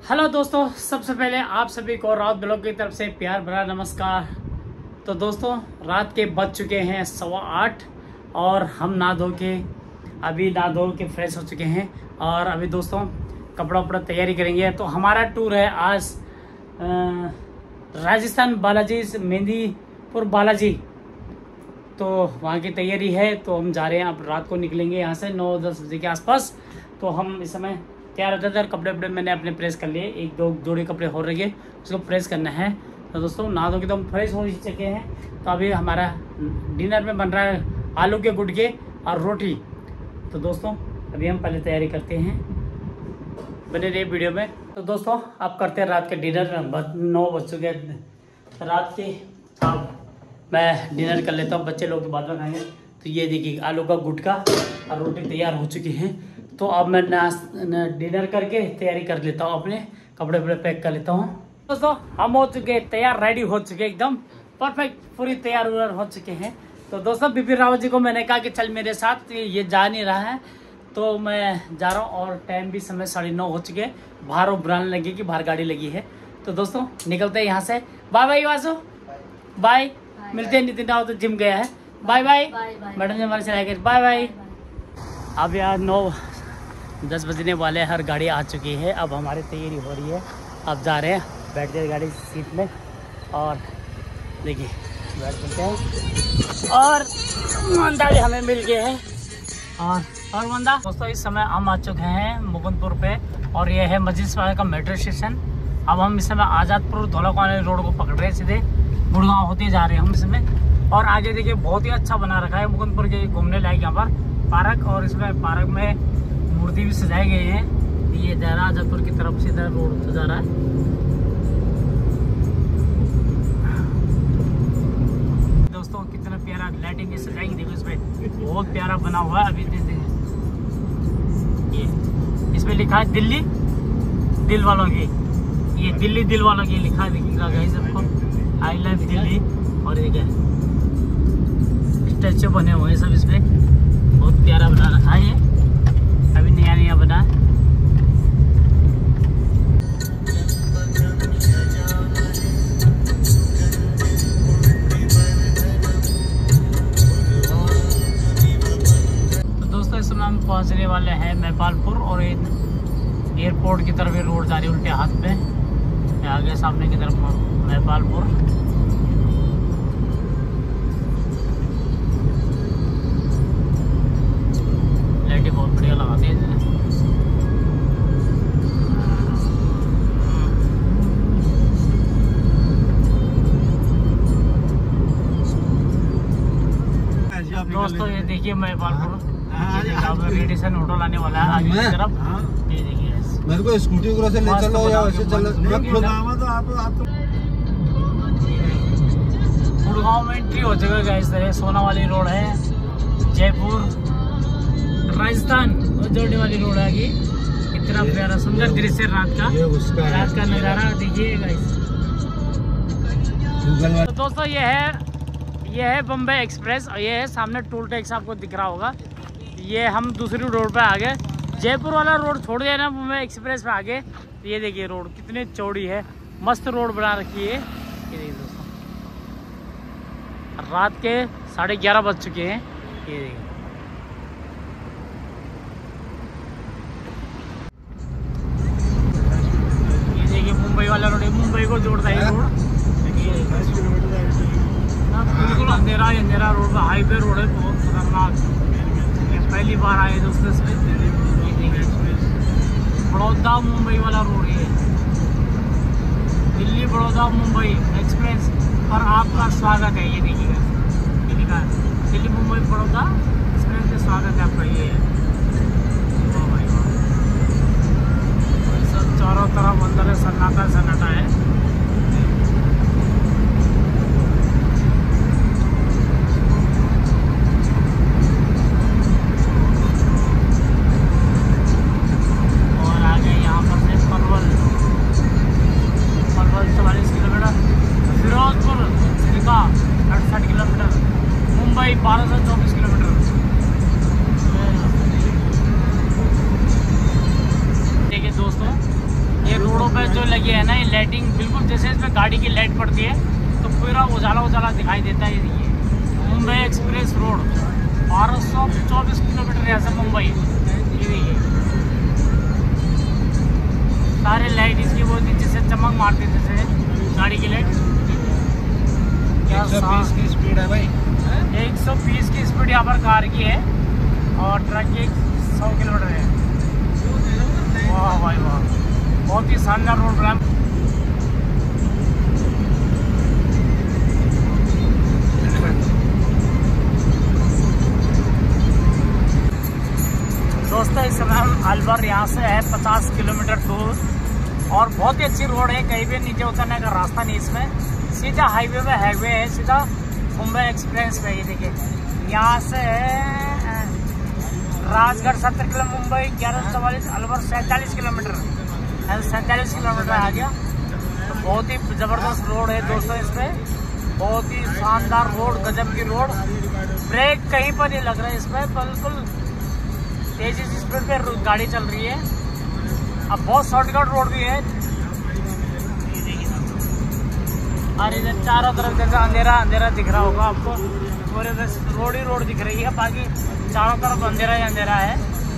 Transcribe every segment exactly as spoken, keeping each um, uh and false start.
Hello दोस्तों, सबसे पहले आप सभी को रात ब्लॉग की तरफ से प्यार भरा नमस्कार। तो दोस्तों, रात के बज चुके हैं सवा आठ और हम नहा धो के अभी नहा धो के फ्रेश हो चुके हैं और अभी दोस्तों कपड़ा वपड़ा तैयारी करेंगे। तो हमारा टूर है आज राजस्थान बालाजी, मेहंदीपुर बालाजी। तो वहाँ की तैयारी है, तो हम जा रहे हैं। अब रात को निकलेंगे यहाँ से नौ दस बजे के आसपास। तो हम इस समय तैयार होते थे। कपड़े वपड़े मैंने अपने प्रेस कर लिए, एक दो जोड़ी कपड़े हो रहे हैं, उसको प्रेस करना है। तो दोस्तों नहा धो के तो हम फ्रेश हो चुके हैं। तो अभी हमारा डिनर में बन रहा है आलू के गुटके और रोटी। तो दोस्तों अभी हम पहले तैयारी करते हैं, बने रहिए वीडियो में। तो दोस्तों अब करते हैं रात के डिनर। नौ बज चुके हैं रात के। अब मैं डिनर कर लेता हूँ, बच्चे लोग बाद में खाएंगे। तो ये देखिए आलू का गुटका और रोटी तैयार हो चुकी है। तो अब मैं नाश डिनर करके तैयारी कर लेता हूँ, अपने कपड़े वपड़े पैक कर लेता हूँ। दोस्तों हम हो चुके तैयार, रेडी हो चुके, एकदम परफेक्ट, पूरी तैयार हो चुके हैं। तो दोस्तों बिपिन रावत जी को मैंने कहा कि चल मेरे साथ, ये जा नहीं रहा है तो मैं जा रहा हूँ। और टाइम भी समय साढ़े नौ हो चुके हैं, बाहर उबराने लगी कि बाहर गाड़ी लगी है। तो दोस्तों निकलते हैं यहाँ से। बाय बाय वासु, बाय, मिलते हैं। नितिन रावत तो जिम गया है। बाय बाय मैडम जी, हमारे चलाए गए। Bye bye. अब यार नौ दस बजने वाले, हर गाड़ी आ चुकी है। अब हमारी तैयारी हो रही है, अब जा रहे हैं, बैठ गए गाड़ी सीट में और देखिए बैठ चुके हैं। और मंदा भी हमें मिल गए हैं। और और मंदा दोस्तों इस समय हम आ चुके हैं मुकुंदपुर पे और ये है मस्जिद का मेट्रो स्टेशन। अब हम इस समय आज़ादपुर धौलाकुआं रोड को पकड़ रहे हैं, सीधे गुड़गांव होते जा रहे हैं हम इसमें। और आगे देखिए बहुत ही अच्छा बना रखा है मुकुंदपुर के, घूमने लायक यहाँ पर पार्क। और इसमें पार्क में मूर्ति भी सजाए गए हैं। ये दायरा आज़ादपुर की तरफ से इधर रोड से जा रहा है। दोस्तों कितना प्यारा लाइटिंग सजाएंगे, देखो इसमें बहुत प्यारा बना हुआ है। अभी देखिए ये इसमें लिखा है दिल्ली दिल वालों की, ये दिल्ली दिल वालों की लिखा है, देखिएगा गाइस आपको, आई लव दिल्ली। और ये क्या स्टैचू बने हुए हैं सब, इसमें बहुत प्यारा बना रखा है। ये अभी नया नया बना। तो दोस्तों इस समय हम पहुंचने वाले हैं महिपालपुर और एयरपोर्ट की तरफ रोड जा रही है उल्टे हाथ पे, आगे सामने की तरफ महिपालपुर। लाइटें बहुत बढ़िया लगाते हैं। दोस्तों ये देखिए महिपालपुर रेडिसन होटल आने वाला है आगे की तरफ। ये देखिए मेरे को स्कूटी से ले चलो या वैसे चलो। तो आप आपको गुड़गांव में एंट्री हो जाएगा इस तरह। सोना वाली रोड है, जयपुर राजस्थान जोड़ने वाली रोड है। ये कितना प्यारा सुंदर दृश्य रात का, रात का नज़ारा देखिए गाइस। तो दोस्तों ये है ये है बम्बई एक्सप्रेस और ये है सामने टोल टैक्स आपको दिख रहा होगा। ये हम दूसरी रोड पे आ गए, जयपुर वाला रोड छोड़ दिया ना, बम्बई एक्सप्रेस पे आ गए। ये देखिए रोड कितनी चौड़ी है, मस्त रोड बना रखी है। ये देखिए दोस्तों रात के साढ़े ग्यारह बज चुके हैं। ये देखिए मुंबई वाला रोड, मुंबई को जोड़ता है रोड। बिल्कुल अंधेरा अंधेरा रोड, हाईवे रोड है, बहुत खतरनाक। पहली बार आए दोस्तों इसमें। बड़ौदा मुंबई वाला रोड है, दिल्ली बड़ौदा मुंबई एक्सप्रेस पर आपका स्वागत है। ये देखिएगा, ये लिखा है दिल्ली मुंबई बड़ौदा एक्सप्रेस में स्वागत है आपका। ये है सब चारों तरफ अंदर सन्नाटा सन्नाटा है। और आगे यहाँ पर से पलवल पलवल चवालीस किलोमीटर, फिरोजपुर सिरका अड़सठ किलोमीटर, मुंबई बारह सौ चौबीस किलोमीटर। देखिए दोस्तों ये रोडों पे जो लगी है ना ये लाइटिंग, बिल्कुल जैसे इसमें गाड़ी की लाइट पड़ती है तो पूरा उजाला उजाला दिखाई देता है। ये मुंबई एक्सप्रेस रोड बारह सौ चौबीस किलोमीटर यहाँ से मुंबई। ये देखिए सारे लाइट इसकी वो जैसे चमक मारती है जैसे गाड़ी की लाइट। एक सौ बीस की स्पीड है भाई, एक सौ बीस की स्पीड यहाँ पर कार की है और ट्रक की सौ किलोमीटर है। वाह भाई वाह, बहुत ही शानदार रोड बना। दोस्तों इस समय हम अलवर यहाँ से है पचास किलोमीटर दूर और बहुत ही अच्छी रोड है, कहीं भी नीचे उतरने का रास्ता नहीं इसमें, सीधा हाईवे में हाईवे है सीधा मुंबई एक्सप्रेस पे। ये देखिए यहाँ से राजगढ़ सत्तर किलोमीटर, मुंबई ग्यारह चवालीस, अलवर सैंतालीस किलोमीटर, सैंतालीस किलोमीटर आ गया। तो बहुत ही ज़बरदस्त रोड है दोस्तों इस पर, बहुत ही शानदार रोड, गजब की रोड। ब्रेक कहीं पर नहीं लग रहा है इस पर, बिल्कुल तेजी से स्पीड पे गाड़ी चल रही है। अब बहुत शॉर्टकट रोड भी है और इधर चारों तरफ जैसे अंधेरा अंधेरा दिख रहा होगा आपको, पूरे रोड ही रोड दिख रही है, बाकी चारों तरफ अंधेरा ही अंधेरा है।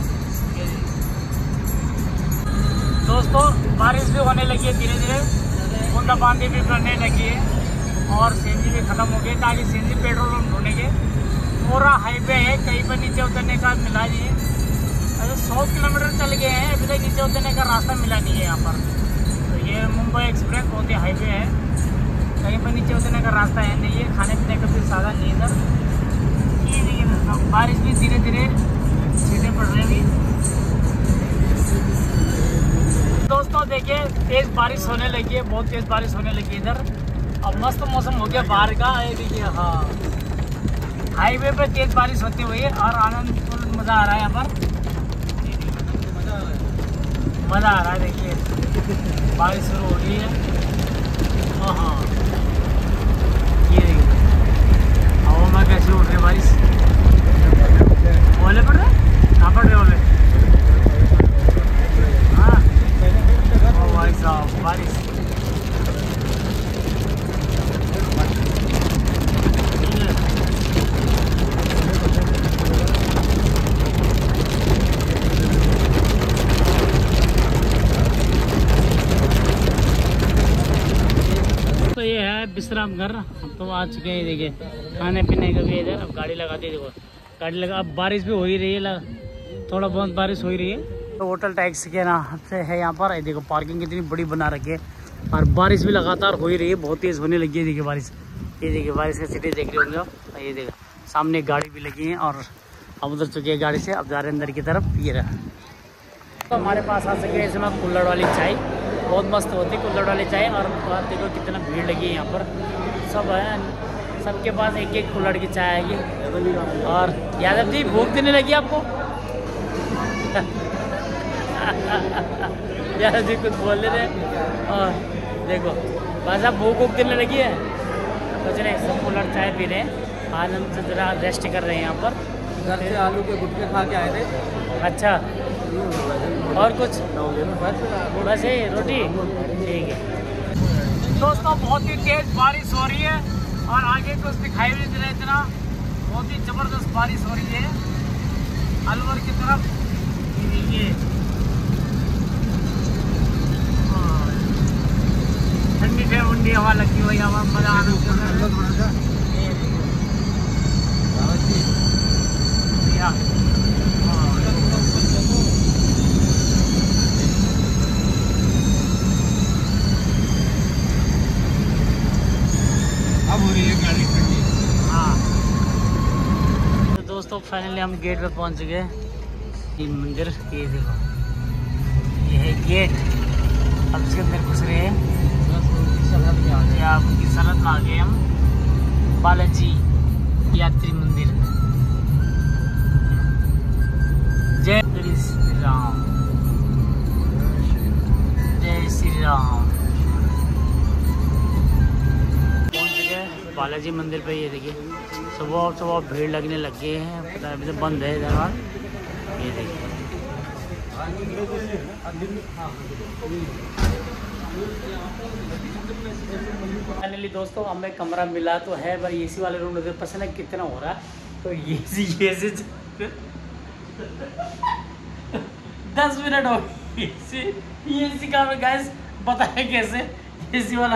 दोस्तों बारिश भी होने लगी है धीरे धीरे, बूंदाबांदी भी करने लगी है और सीएनजी भी खत्म हो गई, ताकि सीएनजी पेट्रोल पंप ढूंढेंगे। पूरा हाईवे है, कहीं पर नीचे उतरने का मिला नहीं है। अरे सौ किलोमीटर चल गए हैं, अभी तक नीचे उतरने का रास्ता मिला नहीं है यहाँ पर। तो ये मुंबई एक्सप्रेस बहुत ही हाईवे है, कहीं पर नीचे उतरने का रास्ता है नहीं है, खाने पीने का भी साधन नहीं इधर। ये देखिए बारिश भी धीरे धीरे छींटे पड़ रहे हैं। दोस्तों देखिए तेज बारिश होने लगी है, बहुत तेज बारिश होने लगी है इधर। अब मस्त मौसम हो गया बाहर का। ये देखिए हाँ हाईवे पे तेज बारिश होती हुई है और आनंद फुल मज़ा आ रहा है यहाँ पर, मज़ा आ रहा है। देखिए बारिश शुरू हो रही है। हाँ हाँ ये देखिए हवा में कैसे उठ रही बारिश, ओले पड़ रहे, कहाँ पड़ रहे ओले? हाँ ओ भाई साहब बारिश। तो ये है विश्राम घर, हम तो आ चुके हैं। देखिए खाने पीने का भी इधर, अब गाड़ी लगा दी, देखो गाड़ी लगा। अब बारिश भी हो ही रही है, थोड़ा बहुत बारिश हो ही रही है। तो होटल टैक्स के ना से है यहाँ पर। देखो पार्किंग कितनी बड़ी बना रखी है और बारिश भी लगातार हो ही रही है, बहुत तेज़ होने लगी है। देखिए बारिश, ये देखिए बारिश का सिटी देख रहे होंगे आप। ये देखो सामने गाड़ी भी लगी है और अब उधर चुके हैं गाड़ी से, अब जा रहे हैं अंदर की तरफ। ये रहा तो हमारे पास आ सके इसमें कुल्हड़ वाली चाय, बहुत मस्त होती है कुल्हड़ वाली चाय। और देखो कितना भीड़ लगी है यहाँ पर, सब है, सबके पास एक एक कुल्हड़ की चाय आएगी। और यादव जी भूख देने लगी आपको? यादव जी कुछ बोल रहे थे। और देखो बस अब भूख भूख देने लगी है, सोच रहे सब कुल्हड़ चाय पी रहे हैं, आनंद से जरा रेस्ट कर रहे हैं यहाँ पर। घर से आलू के गुटके खा के आए थे। अच्छा और कुछ? बस ये रोटी, ठीक है। दोस्तों बहुत ही तेज बारिश हो रही है और आगे कुछ दिखाई भी नहीं दे रहा, इतना बहुत ही जबरदस्त बारिश हो रही है अलवर की तरफ। ये ठंडी ठंडी हवा लगती हुई, हवा मजा आनंद कर रहा है। अब हो रही है गाड़ी ठंडी। हाँ तो दोस्तों फाइनली हम गेट पे पहुंच चुके हैं। ये मंदिर, ये देखो ये है गेट, अब इसके अंदर घुस रहे हैं। आपकी सरहद में आ गए हम, बालाजी यात्री मंदिर। जय श्री राम, जय श्री राम। पहुंच गए बालाजी मंदिर पे। ये देखिए सुबह सुबह भीड़ लगने लग गए हैं, पता है अभी तो बंद है दरबार। ये देखिए फाइनली दोस्तों हमें कमरा मिला तो है, पर एसी वाले रूम में पसंद है कितना हो रहा है। तो ये सी ये सी दस मिनट हो गए ये सी का गैस बताए कैसे एसी वाला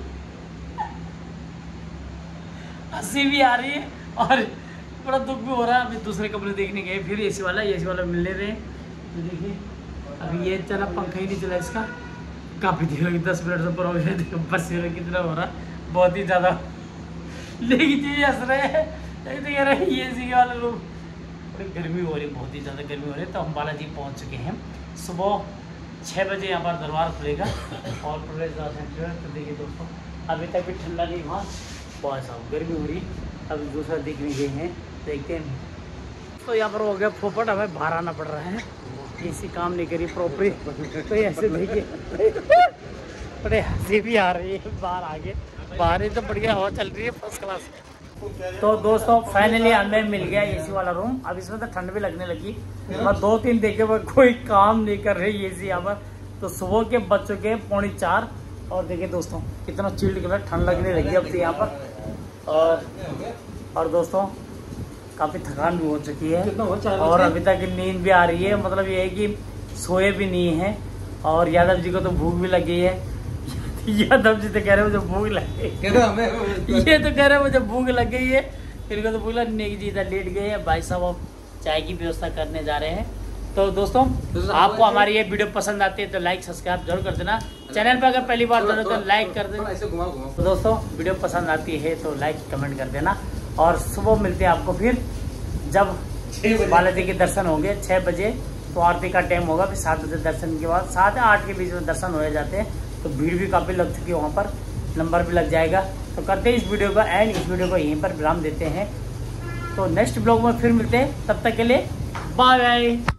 हंसी भी आ रही है और बड़ा दुख भी हो रहा है। अभी दूसरे कमरे देखने गए, फिर एसी वाला एसी वाला मिलने रहे। तो देखिए अभी ये चला, पंखा ही नहीं चला इसका, काफ़ी देर लगी, दस मिनट से ऊपर हो गए। देखो बस कितना हो रहा, बहुत ही ज़्यादा। लेकिन चीज़ हंस रहे हैं, तो कह रहे हैं ये एसी वाला रूम, बड़ी गर्मी हो रही है, बहुत ही ज़्यादा गर्मी हो रही है। तो हम बालाजी पहुँच चुके हैं, सुबह छः बजे यहाँ पर दरबार खुलेगा और प्रवेश द्वार सेंटर। तो देखिए दोस्तों अभी तक भी ठंडा नहीं हुआ, बहुत साफ गर्मी हो रही है। अभी दूसरा देखने गए हैं, देखते हैं। तो यहाँ पर हो गया फोपट, हमें बाहर आना पड़ रहा है, एसी काम नहीं करी प्रॉपरली। तो ऐसे देखिए बड़े हंसी भी आ रही है, बाहर आगे बाहर ही तो बढ़िया हवा चल रही है फर्स्ट क्लास। तो दोस्तों फाइनली हमें मिल गया एसी वाला रूम। अब इसमें तो ठंड भी लगने लगी, मैं दो तीन देखे वो कोई काम नहीं कर रही एसी यहाँ पर। तो सुबह के बज चुके हैं पौने चार, और देखिए दोस्तों कितना चिल्ड कलर, ठंड लगने लगी अब तो यहाँ पर। और और दोस्तों काफ़ी थकान भी हो चुकी है और अभी तक नींद भी आ रही है। मतलब ये है कि सोए भी नहीं है। और यादव जी को तो भूख भी लगी है। यादव जी तो कह रहे हैं मुझे भूख लग गई, ये तो कह रहे हैं मुझे भूख लग गई है। इनको तो भूख नेक जी इधर लेट गए हैं, भाई साहब अब चाय की व्यवस्था करने जा रहे हैं। तो दोस्तों आपको हमारी ये वीडियो पसंद आती है तो लाइक सब्सक्राइब जरूर कर देना। चैनल पर अगर पहली बार जुड़े तो लाइक कर देना। तो दोस्तों वीडियो पसंद आती है तो लाइक कमेंट कर देना। और सुबह मिलते हैं आपको फिर जब बालाजी के दर्शन होंगे छः बजे। तो आरती का टाइम होगा, फिर सात बजे दर्शन के बाद सात या आठ के बीच में दर्शन हो जाते हैं। तो भीड़ भी काफ़ी लग चुकी है वहाँ पर, नंबर भी लग जाएगा। तो करते हैं इस वीडियो का एंड, इस वीडियो को यहीं पर विराम देते हैं। तो नेक्स्ट ब्लॉग में फिर मिलते हैं, तब तक के लिए बाय बाय।